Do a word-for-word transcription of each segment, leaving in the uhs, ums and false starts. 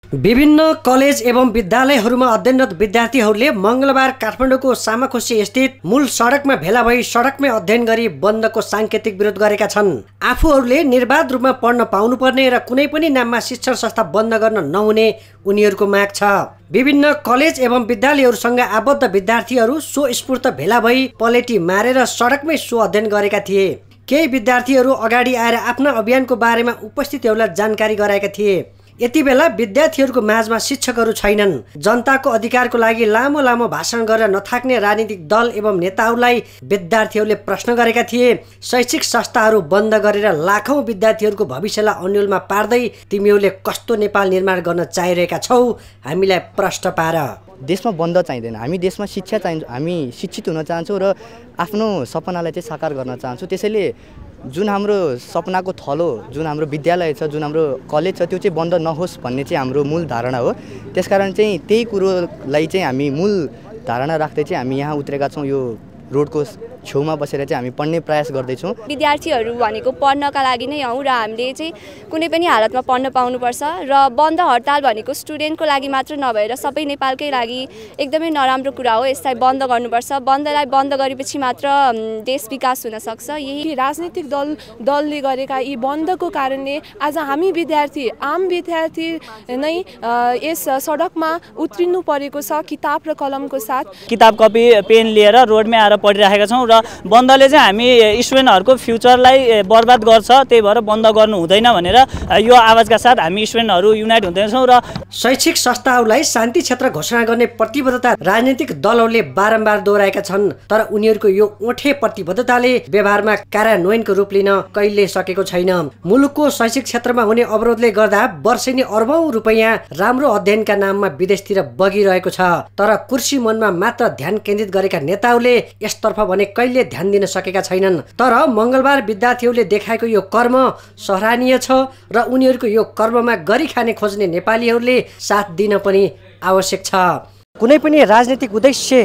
विभिन्न कलेज एवं विद्यालयहरूमा अध्ययनरत विद्यार्थीहरूले मंगलबार काठमाडौँको सामाखुसी स्थित मूल सडकमा भेला भई सडकमै अध्ययन गरी बन्दको सांकेतिक विरोध गरेका छन्। आफूहरूले निर्बाध रूपमा पढ्न पाउनुपर्ने र कुनै पनि नाममा शिक्षण संस्था बन्द गर्न नहुने उनीहरूको माग छ। विभिन्न कलेज एवं विद्यालयहरूसँग आबद्ध विद्यार्थीहरू स्वस्फूर्त भेला भई पलेटी मारेर सडकमै सो अध्ययन गरेका थिए। केही विद्यार्थीहरू अगाडि आएर आफ्ना अभियानको बारेमा उपस्थितहरूलाई जानकारी गराएका थिए। यति बेला विद्यार्थीहरूको माझमा शिक्षकहरू छैनन्। जनताको अधिकारको लागि लामो लामो भाषण गरेर नथाक्ने राजनीतिक दल एवं नेताहरूलाई विद्यार्थीहरूले प्रश्न गरेका थिए। शैक्षिक संस्थाहरू बन्द गरेर लाखौं विद्यार्थीहरूको भविष्यलाई अन्यलमा पार्दै तिमीहरूले कस्तो नेपाल निर्माण गर्न चाहिरहेका छौ, हामीलाई प्रश्न पार। देशमा बन्द चाहिँदैन, हामी देशमा शिक्षा चाहिन्छ, हामी शिक्षित हुन चाहन्छौँ र आफ्नो सपनालाई चाहिँ साकार गर्न चाहन्छौँ। त्यसैले जुन हाम्रो सपनाको थलो, जुन हाम्रो विद्यालय छ, जुन हाम्रो कलेज छ, त्यो चाहिँ बन्द नहोस् भन्ने चाहिँ हाम्रो मूल धारणा हो। त्यसकारण चाहिँ त्यही कुरोलाई चाहिँ हामी मूल धारणा राख्दै चाहिँ हामी यहाँ उत्रेका छौँ। यो रोडको छेउमा बसेर चाहिँ हामी पढ्ने प्रयास गर्दैछौँ। विद्यार्थीहरू भनेको पढ्नका लागि नै हौँ र हामीले चाहिँ कुनै पनि हालतमा पढ्न पाउनुपर्छ र बन्द हडताल भनेको स्टुडेन्टको लागि मात्र नभएर सबै नेपालकै लागि एकदमै नराम्रो कुरा हो। यसलाई बन्द गर्नुपर्छ। बन्दलाई बन्द गरेपछि मात्र देश विकास हुन सक्छ। यही राजनीतिक दल दलले गरेका यी बन्दको कारणले आज हामी विद्यार्थी, आम विद्यार्थी नै यस सडकमा उत्रिनु परेको छ किताब र कलमको साथ। किताब कपी पेन लिएर रोडमै आएर पढिरहेका छौँ र बन्दले चाहिँ हामी स्टुडेन्टहरूको फ्युचरलाई बर्बाद गर्छ, त्यही भएर बन्द गर्नु हुँदैन भनेर यो आवाजका साथ हामी स्टुडेन्टहरू युनाइट हुँदैछौँ। र शैक्षिक संस्थाहरूलाई शान्ति क्षेत्र घोषणा गर्ने प्रतिबद्धता राजनीतिक दलहरूले बारम्बार दोहोऱ्याएका छन्, तर उनीहरूको यो ओठे प्रतिबद्धताले व्यवहारमा कार्यान्वयनको रूप लिन कहिले सकेको छैन। मुलुकको शैक्षिक क्षेत्रमा हुने अवरोधले गर्दा वर्षेनी अर्बौं रुपैयाँ राम्रो अध्ययनका नाममा विदेशतिर बगिरहेको छ, तर कुर्सी मनमा मात्र ध्यान केन्द्रित गरेका नेताहरूले यसतर्फ भने कहिले ध्यान दिन सकेका छैनन्। तर मंगलबार विद्यार्थीहरूले देखाएको यो कर्म सराहनीय छ र उनीहरूको यो कर्ममा गरी खाने खोज्ने नेपालीहरूले साथ दिन पनि आवश्यक छ। कुनै पनि राजनीतिक उद्देश्य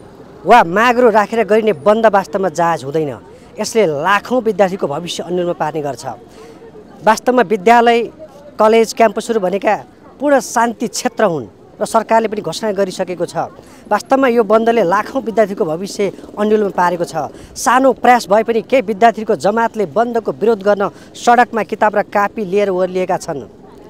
वा मागरो राखेर गरिने बन्द वास्तवमा जायज हुँदैन। यसले लाखौं विद्यार्थीको भविष्य अन्यलमा पार्ने गर्छ। वास्तवमा विद्यालय, कलेज, क्याम्पसहरू भनेका पूर्ण शान्ति क्षेत्र हुन् र सरकारले पनि घोषणा गरिसकेको छ। वास्तवमा यो बन्दले लाखौं विद्यार्थीको भविष्य अन्यलमा पारेको छ। सानो प्रयास भए पनि केही विद्यार्थीको जमातले बन्दको विरोध गर्न सडकमा किताब र कापी लिएर ओर्लिएका छन्।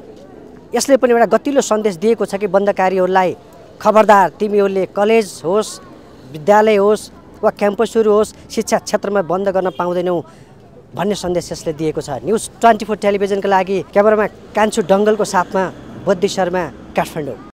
यसले पनि एउटा गतिलो सन्देश दिएको छ कि बन्दकारीहरूलाई खबरदार, तिमीहरूले कलेज होस्, विद्यालय होस् वा क्याम्पसहरू होस्, शिक्षा क्षेत्रमा बन्द गर्न पाउँदैनौ भन्ने सन्देश यसले दिएको छ। न्युज ट्वेन्टी फोर टेलिभिजनका लागि क्यामेरामा कान्छु डङ्गलको साथमा बद्दी शर्मा, काठमाडौँ।